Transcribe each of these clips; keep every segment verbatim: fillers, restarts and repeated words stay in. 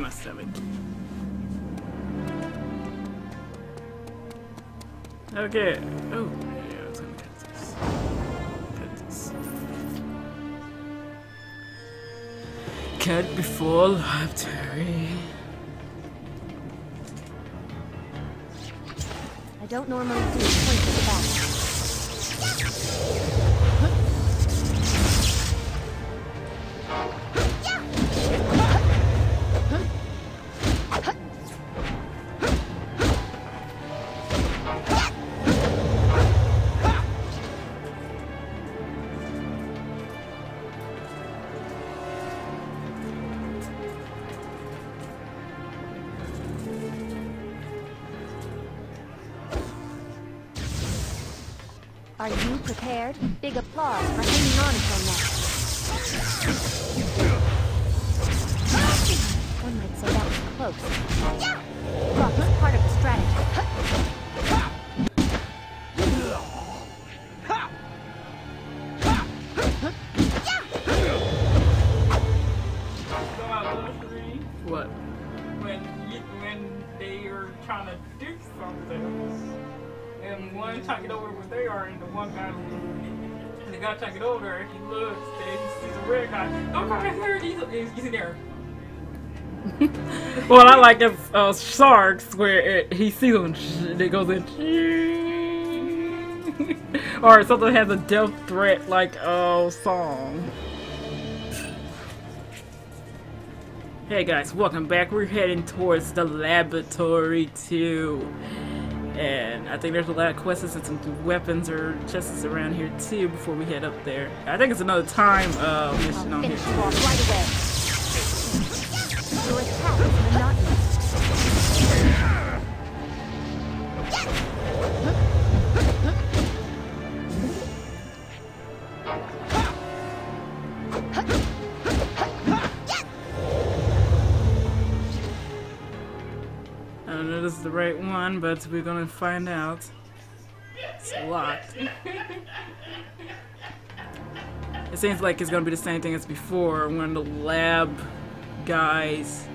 my stomach. Okay. Oh, yeah, I was gonna cut this. Cut this. Cut before library. I don't normally do point to the back. Are you prepared? Big applause for hanging on until now. One might say that was close. Rock is part of the strategy. What? When you, when they are trying to do something. And one trying to get over where they are, and the one guy, and the guy trying to get over there, he looks, and he sees a red guy. Don't come in here, he's, he's in there. Well, I like it, uh, sharks where it, he sees them and it goes in. Or something has a death threat like oh song. Hey guys, welcome back. We're heading towards the laboratory too. And I think there's a lot of quests and some weapons or chests around here too before we head up there. I think it's another time uh, mission on here. Finish you off right away. Your attack is monotonous. I don't know if this is the right one, but we're gonna find out. It's locked. It seems like it's gonna be the same thing as before. One of the lab guys,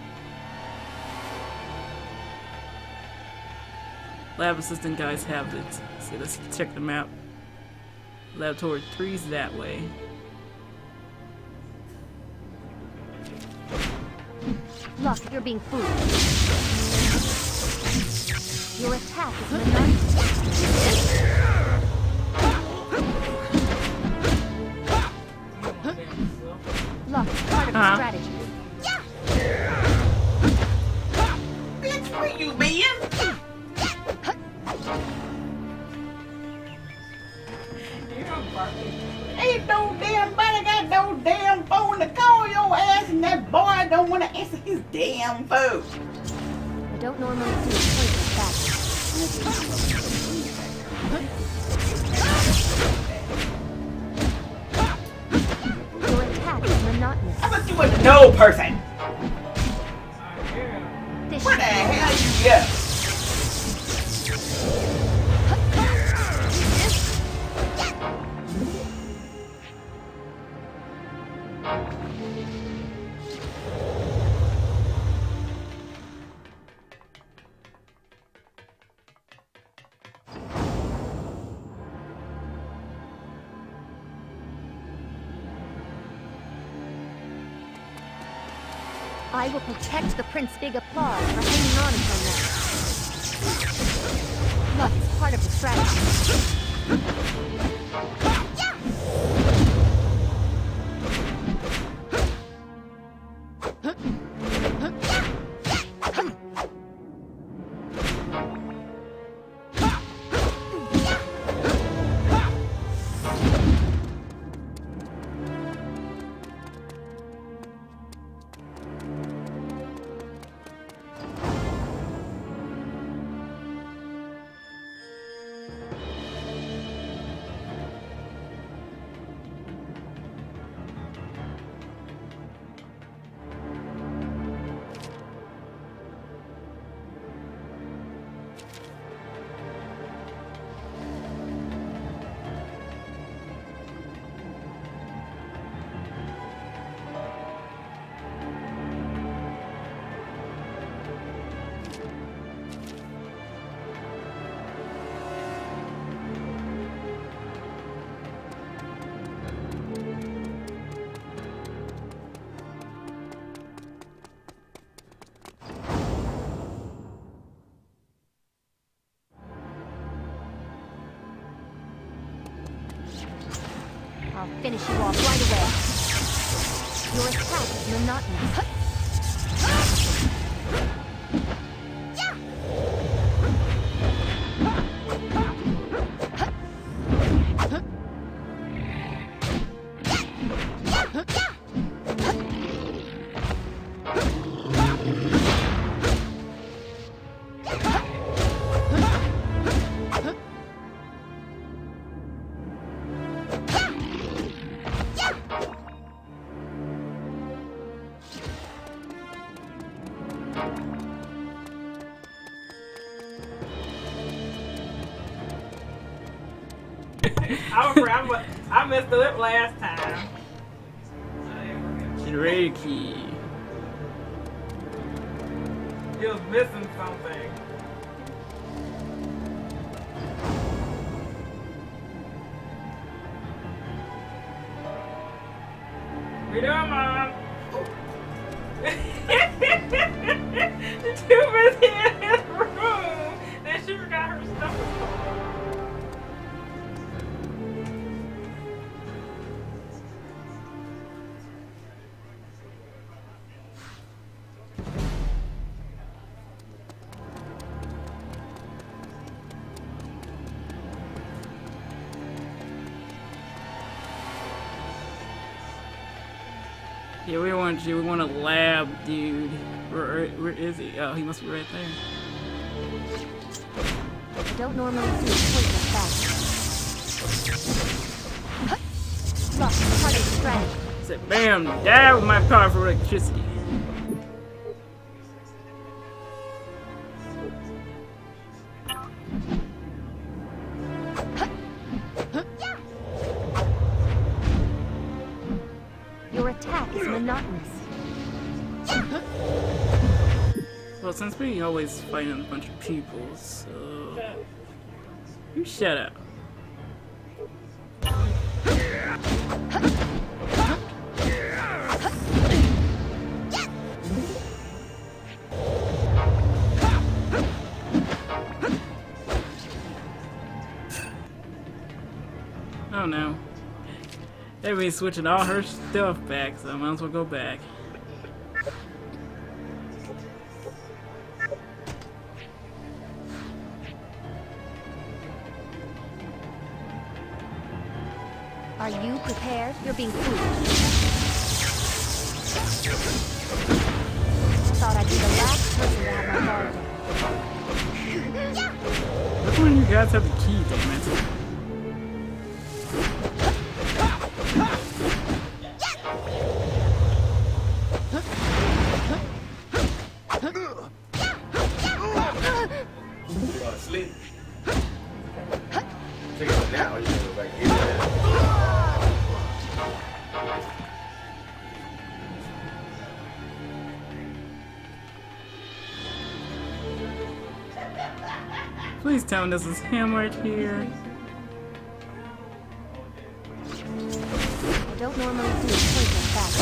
lab assistant guys have it. See, let's check the map. Laboratory three's that way. Look, you're being fooled. Your attack is monotonous. Look, part of the Uh-huh. strategy. Bitch, where you been? Ain't no damn body got no damn phone to call your ass, and that boy don't want to answer his damn phone. I don't normally do point to the back. Your attack is monotonous. I thought you was a no person. This Where the should be hell you go? I will protect the Prince. Big applause for hanging on until now. Luck is part of the strategy. I'll finish you off right away. Your attack is monotonous. I remember I messed it up last time. Reiki. You was missing something. We doing, Mom? Too busy in his room that she forgot her stuff. Yeah, we want you. We want a lab, dude. Where, where is he? Oh, he must be right there. I don't normally do poison fast. Look, part of the strategy. Say, bam, die with my powerful electricity. Your attack is monotonous. Well, since we always fighting a bunch of people, so you shut up. Oh no. Everybody's switching all her stuff back, so I might as well go back. Are you prepared? You're being foolish. I thought I'd be the last person to have my guard down. Which one of you guys have the key, damn it? Sleep. Take it now. You can go back in there. Please tell me this is him right here. I don't normally do poison fast.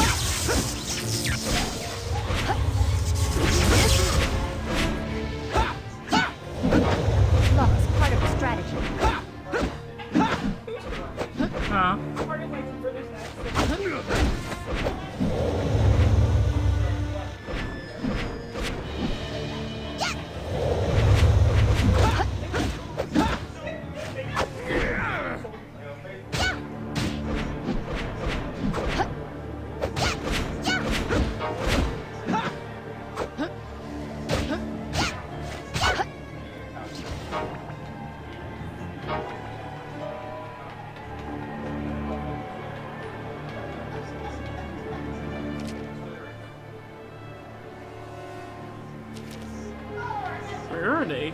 Look, it's part of the strategy. Huh? Where are they?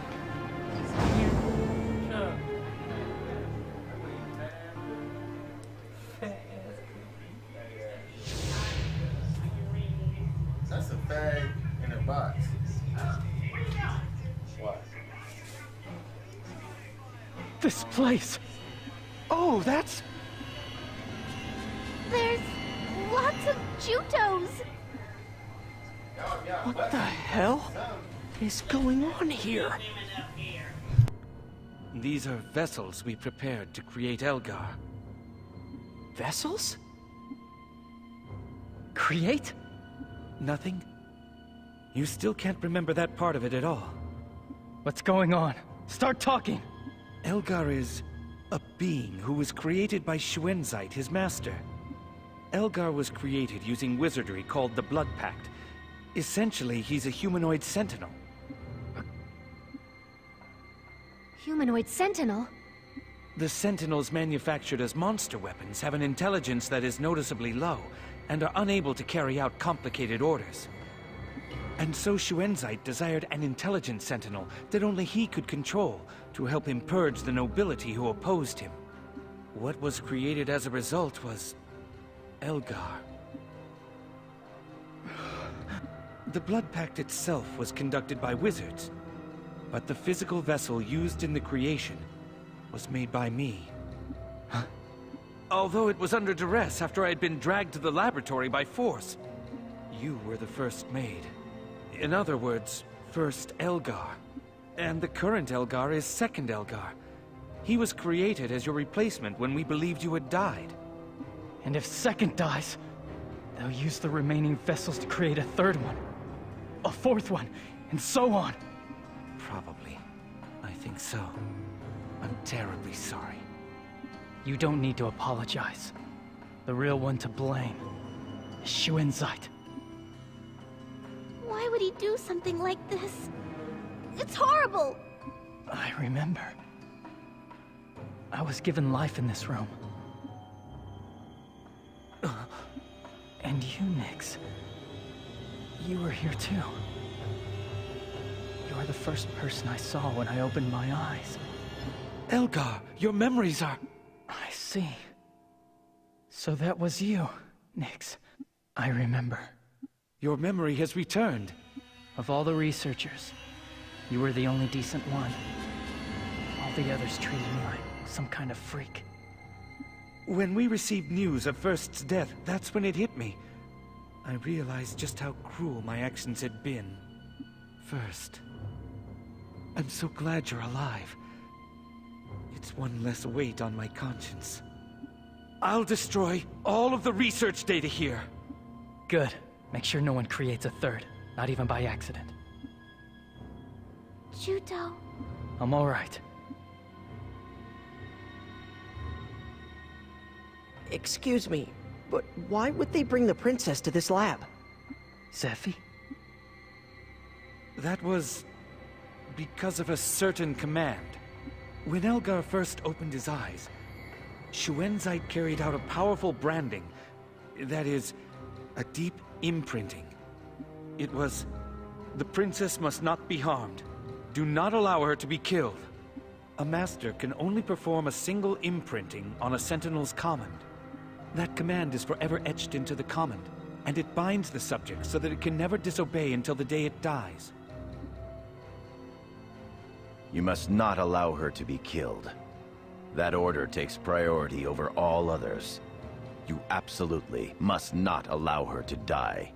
That's a bag in a box. What? This place. Oh, that's... There's lots of Jutos. What the hell is going on here? These are vessels we prepared to create Elgar. Vessels? Create? Nothing? You still can't remember that part of it at all. What's going on? Start talking! Elgar is a being who was created by Schuenzeit, his master. Elgar was created using wizardry called the Blood Pact. Essentially, he's a humanoid sentinel. Humanoid Sentinel? The Sentinels manufactured as monster weapons have an intelligence that is noticeably low, and are unable to carry out complicated orders. And so Schuenzeit desired an intelligent Sentinel that only he could control, to help him purge the nobility who opposed him. What was created as a result was Elgar. The Blood Pact itself was conducted by wizards, but the physical vessel used in the creation was made by me. Huh? Although it was under duress after I had been dragged to the laboratory by force. You were the first made. In other words, first Elgar. And the current Elgar is second Elgar. He was created as your replacement when we believed you had died. And if second dies, they'll use the remaining vessels to create a third one. A fourth one, and so on. Probably. I think so. I'm terribly sorry. You don't need to apologize. The real one to blame is Schuenzeit. Why would he do something like this? It's horrible! I remember. I was given life in this room. And you, Nyx. You were here too. You are the first person I saw when I opened my eyes. Elgar, your memories are... I see. So that was you, Nyx. I remember. Your memory has returned. Of all the researchers, you were the only decent one. All the others treated me like some kind of freak. When we received news of First's death, that's when it hit me. I realized just how cruel my actions had been. First. I'm so glad you're alive. It's one less weight on my conscience. I'll destroy all of the research data here. Good. Make sure no one creates a third, not even by accident. Juto. I'm all right. Excuse me, but why would they bring the princess to this lab? Zephie? That was... because of a certain command. When Elgar first opened his eyes, Schuenzeit carried out a powerful branding. That is, a deep imprinting. It was, the princess must not be harmed. Do not allow her to be killed. A master can only perform a single imprinting on a sentinel's command. That command is forever etched into the command, and it binds the subject so that it can never disobey until the day it dies. You must not allow her to be killed. That order takes priority over all others. You absolutely must not allow her to die.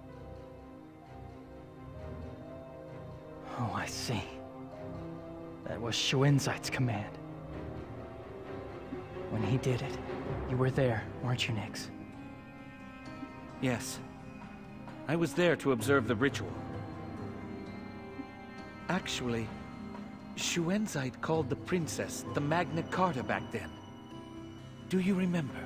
Oh, I see. That was Schuenzeit's command. When he did it, you were there, weren't you, Nyx? Yes. I was there to observe the ritual. Actually, Schuenzeit called the princess the MagnaCarta back then. Do you remember?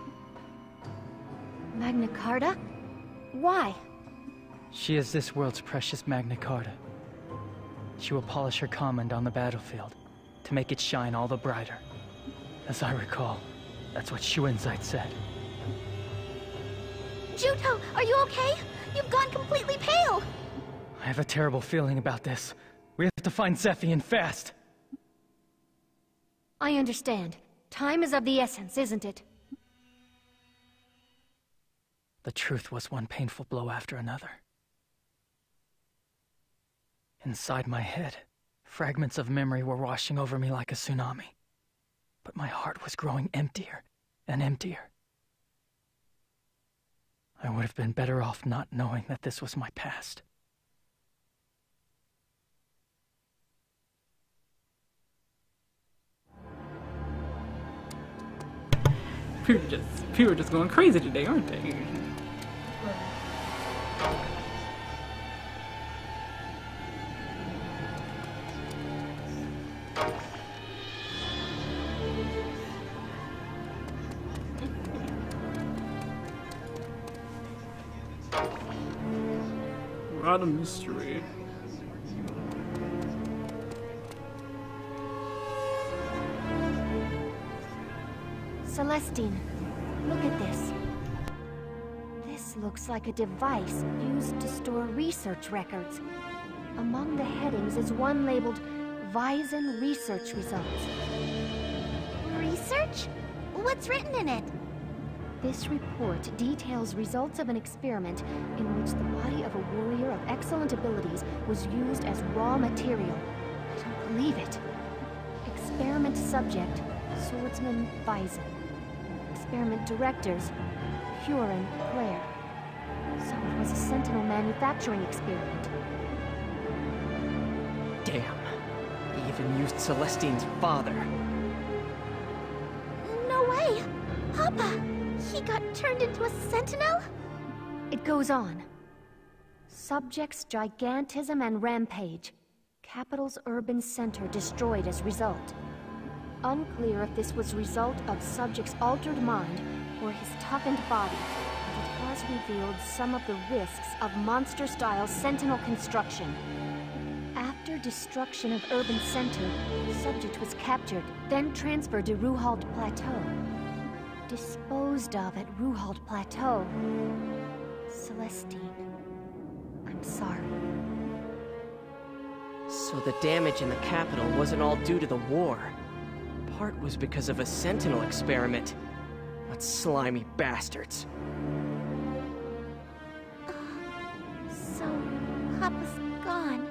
MagnaCarta? Why? She is this world's precious MagnaCarta. She will polish her command on the battlefield to make it shine all the brighter. As I recall, that's what Schuenzeit said. Juto, are you okay? You've gone completely pale! I have a terrible feeling about this. We have to find Zephie and fast. I understand. Time is of the essence, isn't it? The truth was one painful blow after another. Inside my head, fragments of memory were washing over me like a tsunami. But my heart was growing emptier and emptier. I would have been better off not knowing that this was my past. People just people are just going crazy today, aren't they? Rod of mystery. Celestine, look at this. This looks like a device used to store research records. Among the headings is one labeled Weizen Research Results. Research? What's written in it? This report details results of an experiment in which the body of a warrior of excellent abilities was used as raw material. I don't believe it. Experiment subject, Swordsman Weizen. Experiment directors, Huron Claire. So it was a Sentinel manufacturing experiment. Damn. He even used Celestine's father. No way! Papa! He got turned into a Sentinel? It goes on. Subjects, gigantism, and rampage. Capital's urban center destroyed as result. Unclear if this was result of subject's altered mind or his toughened body, but it has revealed some of the risks of monster-style Sentinel construction. After destruction of urban center, subject was captured, then transferred to Ruhald Plateau. Disposed of at Ruhald Plateau. Celestine, I'm sorry. So the damage in the capital wasn't all due to the war. Part was because of a Sentinel experiment. What slimy bastards. Uh, so, Papa's gone.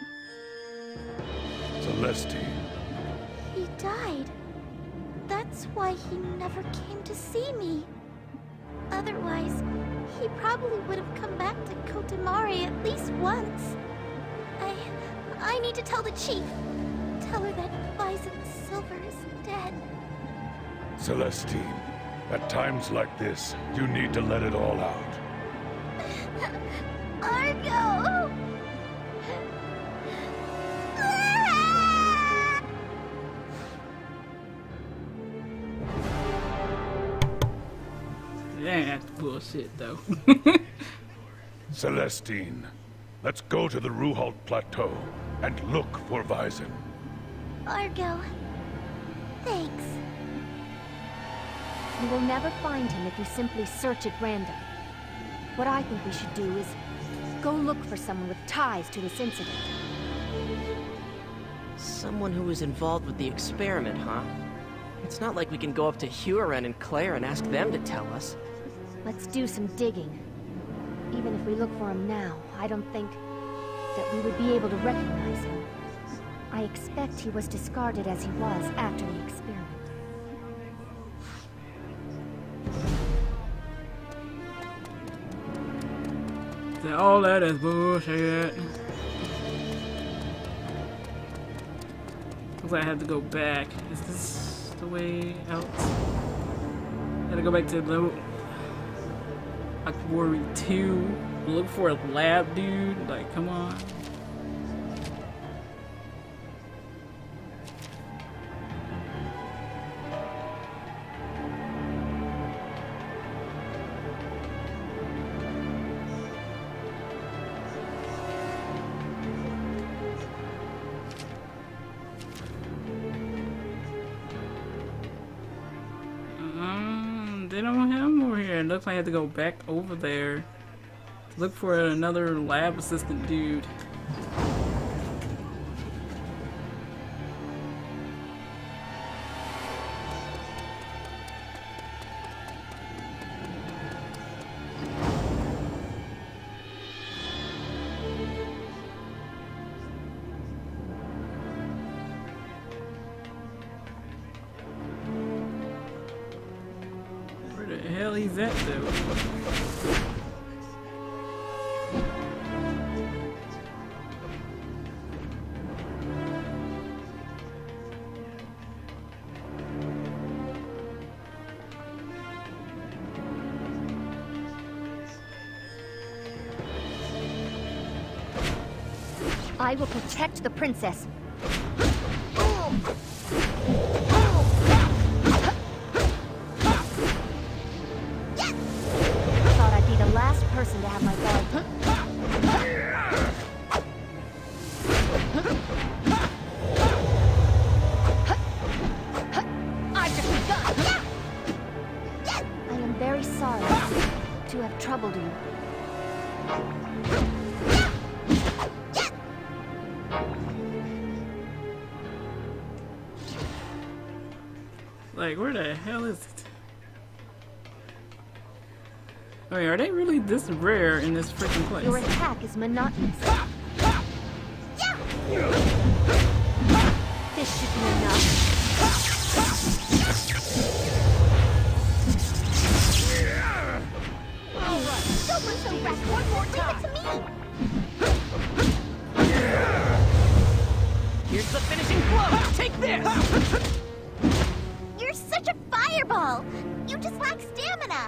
Celestine. He died. That's why he never came to see me. Otherwise, he probably would have come back to Kotamari at least once. I... I need to tell the chief. Tell her that Bison Silver is dead. Celestine, at times like this, you need to let it all out. Argo! Dang, that's bullshit, though. Celestine, let's go to the Ruhald Plateau and look for Weizen. Argo, thanks. You will never find him if you simply search at random. What I think we should do is go look for someone with ties to this incident. Someone who was involved with the experiment, huh? It's not like we can go up to Huron and Claire and ask them to tell us. Let's do some digging. Even if we look for him now, I don't think that we would be able to recognize him. I expect he was discarded as he was after the experiment. All that is bullshit. Looks like I have to go back. Is this the way out? I gotta go back to the Aquari two. Look for a lab, dude. Like, come on. They don't have him over here. It looks like I have to go back over there to look for another lab assistant dude. Where the hell he's at though? I will protect the princess. Thought I'd be the last person to have my guard. I've just begun. I am very sorry to have troubled you. Like, where the hell is it? I mean, are they really this rare in this freaking place? Your attack is monotonous. This should be enough. Alright, don't look so wrecked one more time. Leave it to me. Here's the finishing blow! Take this! You're such a fireball! You just lack stamina!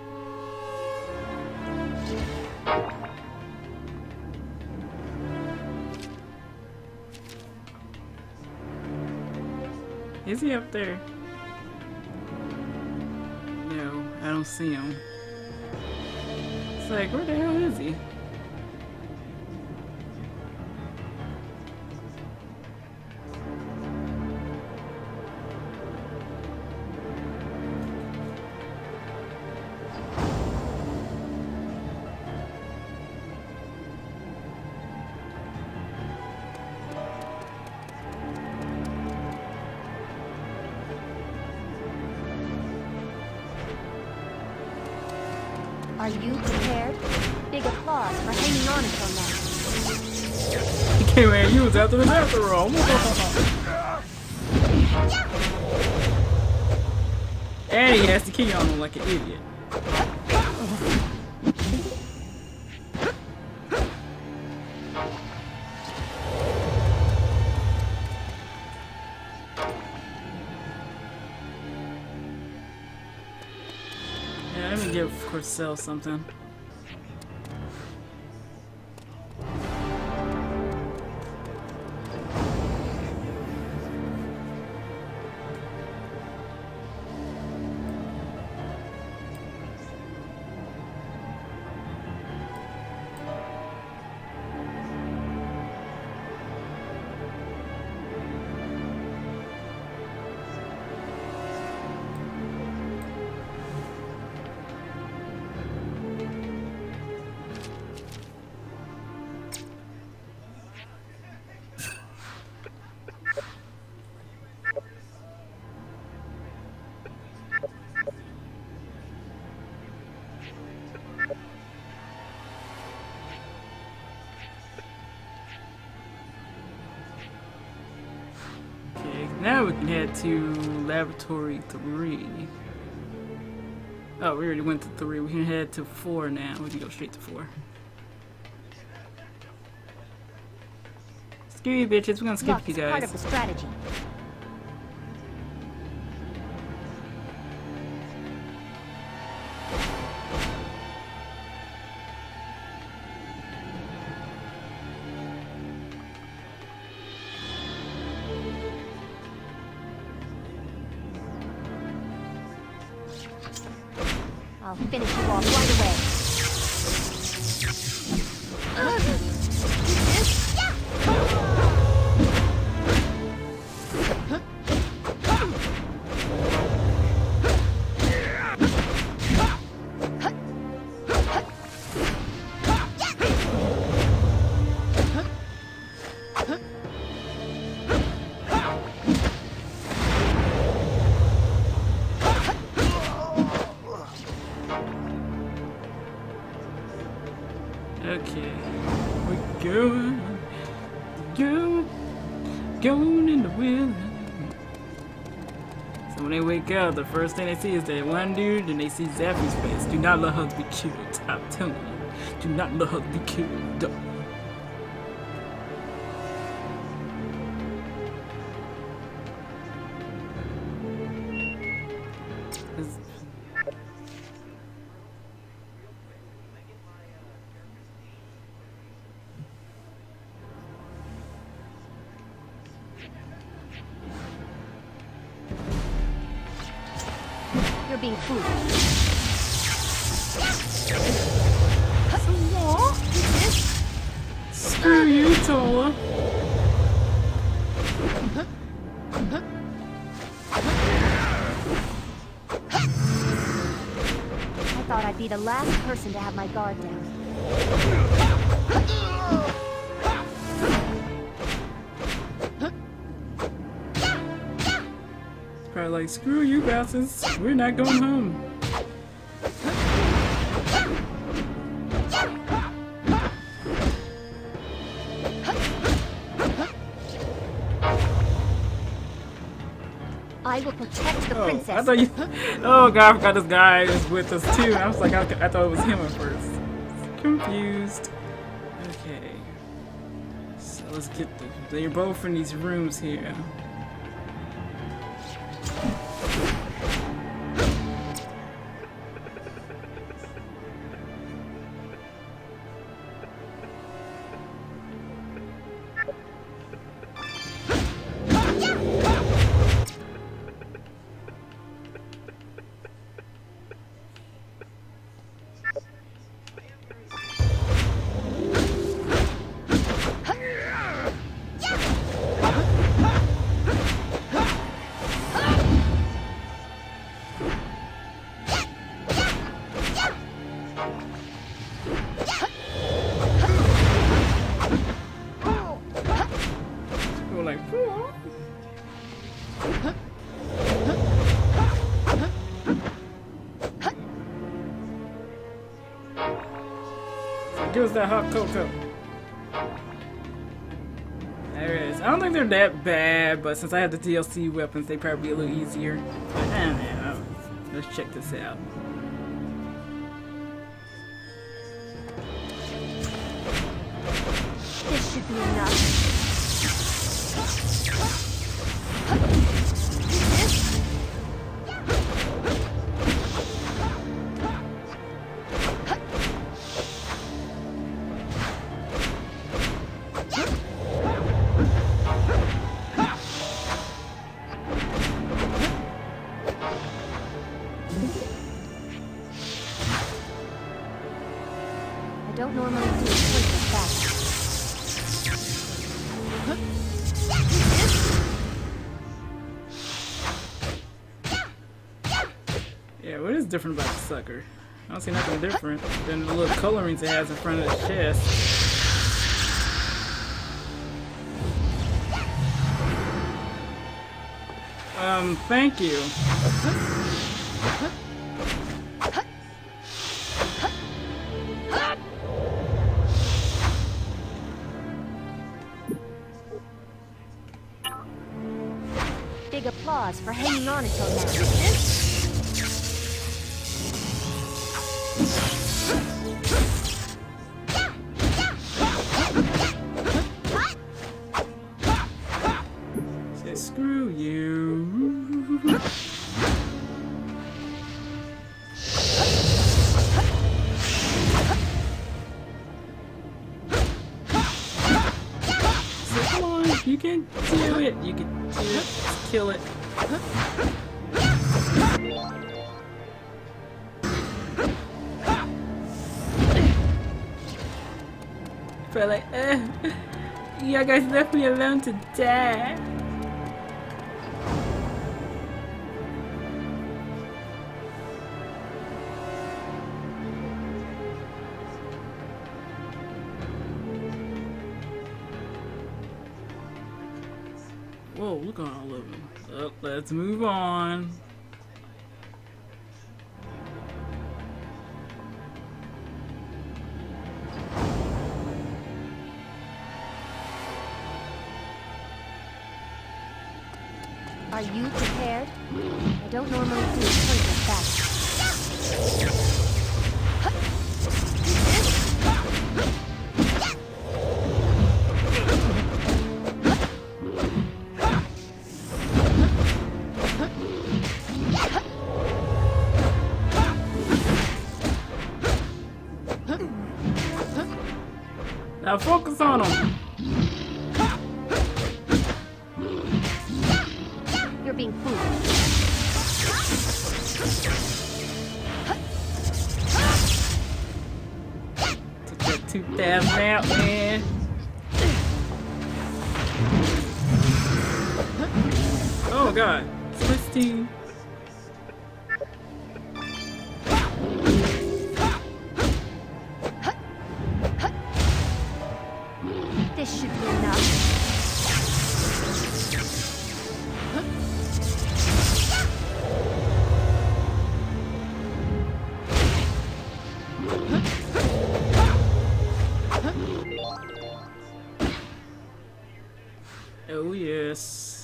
Is he up there? No, I don't see him. It's like, where the hell is he? Are you prepared? Big applause for hanging on until now. He came and used after the bathroom. And he has the key on him like an idiot. Yeah, let me give Corcel something. Now we can head to Laboratory three. Oh, we already went to three. We can head to four now. We can go straight to four. Screw you, bitches. We're gonna skip Luck you is guys. part of the strategy. I'll finish you off right away. Okay, we're going, going, going in the wheel. So when they wake up, the first thing they see is that one dude, and they see Zephie's face. Do not let her be killed. I'm telling you, do not let her be killed. being foolish. Screw you, Tola. I thought I'd be the last person to have my guard down. It's probably like, screw you bastards, we're not going home. I will protect the Oh, princess. I thought you. Oh god, I forgot this guy is with us too. I was like, I, I thought it was him at first. Confused. Okay. So let's get the. They're both in these rooms here. Give us that hot cocoa. There it is. I don't think they're that bad, but since I have the D L C weapons, they probably be a little easier. But, I don't know. Let's check this out. This should be enough. I don't normally do things like that. Yeah, what is different about the sucker? I don't see nothing different than the little colorings it has in front of the chest. Um, thank you. Big applause for hanging on until now. Say screw you. So come on, you can do it. You can do it. Kill it. But like, uh, you guys left me alone to die. Whoa, look at all of them. Oh, let's move on. Are you prepared? I don't normally do things like that. Now focus on them. You're being foolish. two thousand out, man. Oh god, Celestine. This should be enough. Oh yes.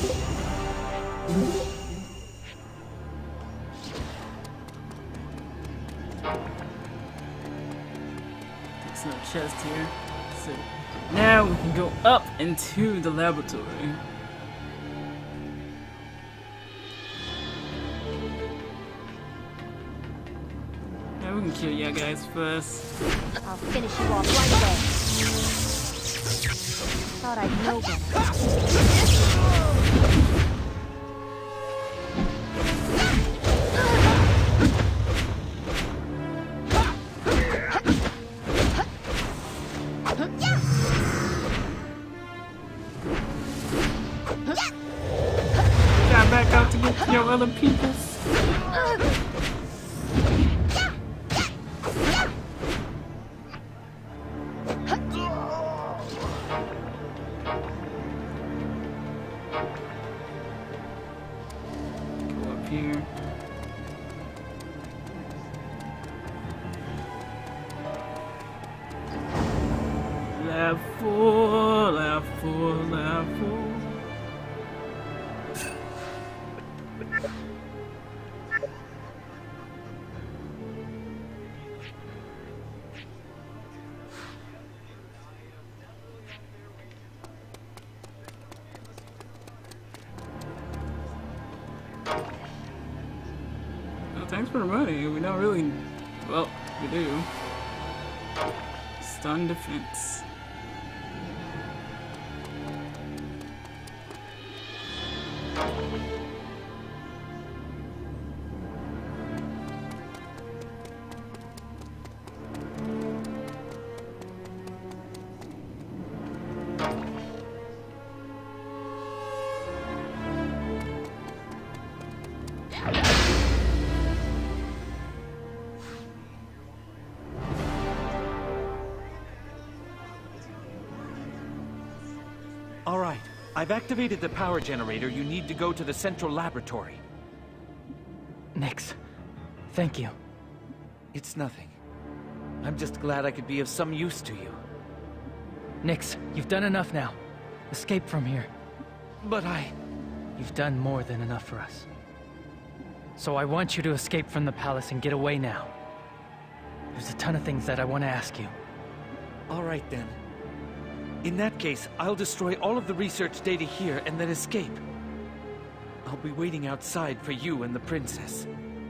There's no chest here. So now we can go up into the laboratory. Now we can kill you guys first. I'll finish you off right away. Thought I'd know better. Got back out to get your other peoples. Here. Lab four, lab four, lab four. Thanks for the money. We don't really. Well, we do. Stun defense. All right, I've activated the power generator. You need to go to the central laboratory. Nix, thank you. It's nothing. I'm just glad I could be of some use to you. Nix, you've done enough now. Escape from here. But I... You've done more than enough for us. So I want you to escape from the palace and get away now. There's a ton of things that I want to ask you. All right then. In that case, I'll destroy all of the research data here and then escape. I'll be waiting outside for you and the princess.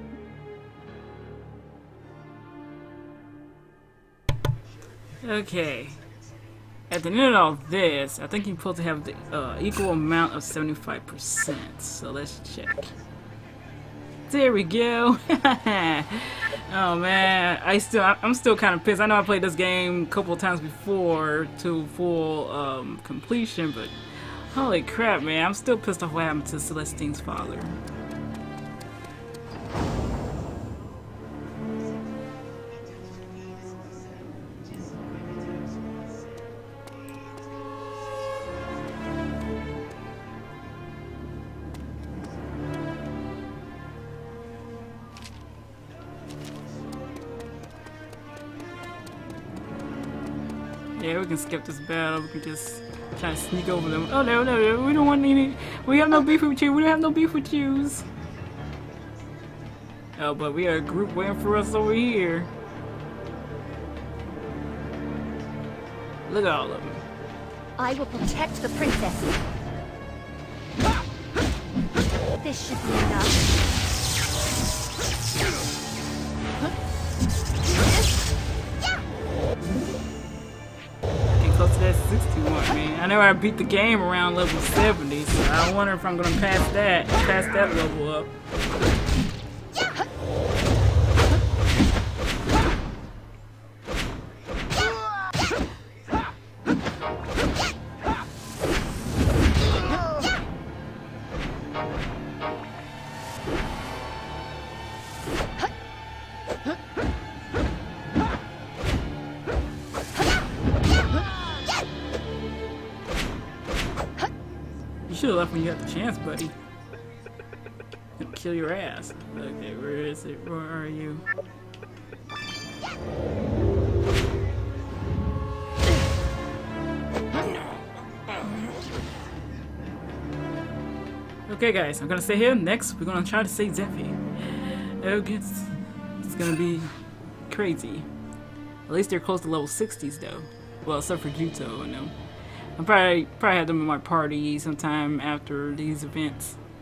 Okay. At the end of all this, I think you're supposed to have the uh, equal amount of seventy-five percent. So let's check. There we go. Oh man, I still I'm still kind of pissed. I know I played this game a couple of times before to full um, completion, but holy crap, man! I'm still pissed off what happened to Celestine's father. Yeah, we can skip this battle. We can just try to sneak over them. Oh no, no, no, we don't want any. We have no beef with you. We don't have no beef with yous. Oh, but we got a group waiting for us over here. Look at all of them. I will protect the princess. This should be enough. Close to that sixty-one, man. I know I beat the game around level seventy, so I wonder if I'm gonna pass that, pass that level up. should have left when you got the chance, buddy. He'll kill your ass. Okay, where is it? Where are you? Okay, guys, I'm gonna stay here. Next, we're gonna try to save Zephie. Oh, it's, it's gonna be crazy. At least they're close to level sixties, though. Well, except for Juto, I know. I'll probably, probably have them in my party sometime after these events.